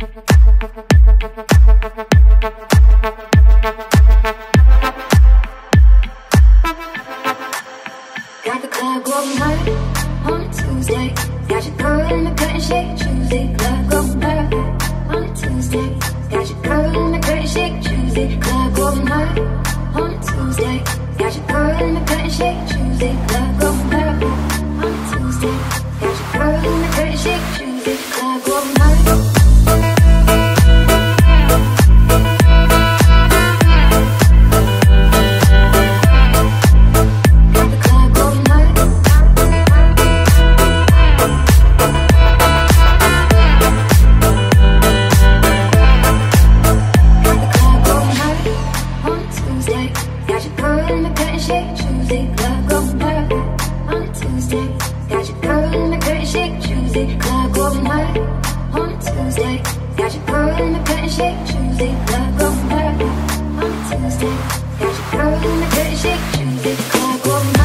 Got the club going hard on a Tuesday. Got your girl in the cut and shake Tuesday. Club going hard on a Tuesday. Got your girl in the cut and shake Tuesday. Club going hard on a Tuesday. Got your girl in the cut and shake Tuesday. Club going hard on a Tuesday. Got your girl in the cut and shake Tuesday. Club going hard. Club going hard on a Tuesday. Got your girl in the cut and shake Tuesday. Club going hard on a Tuesday. Got your girl in the cut and shake Tuesday. Club going hard.